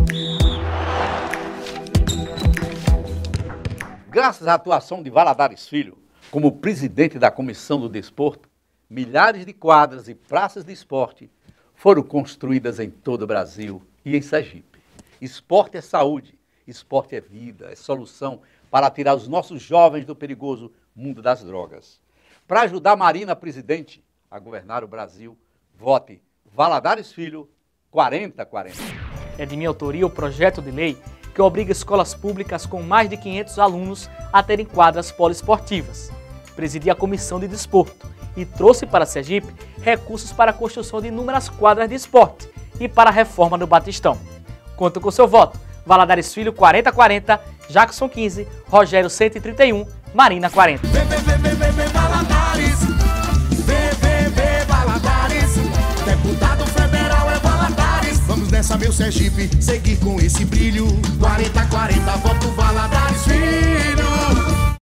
Graças à atuação de Valadares Filho, como presidente da Comissão do Desporto, milhares de quadras e praças de esporte foram construídas em todo o Brasil e em Sergipe. Esporte é saúde, esporte é vida, é solução para tirar os nossos jovens do perigoso mundo das drogas. Para ajudar Marina Presidente a governar o Brasil, vote Valadares Filho 4040. É de minha autoria o projeto de lei que obriga escolas públicas com mais de 500 alunos a terem quadras poliesportivas. Presidi a Comissão de Desporto e trouxe para Sergipe recursos para a construção de inúmeras quadras de esporte e para a reforma do Batistão. Conto com seu voto. Valadares Filho 4040, Jackson 15, Rogério 131, Marina 40. Valadares, Valadares, deputado federal é Valadares. Vamos nessa, meu Sergipe, seguir com esse brilho. 4040.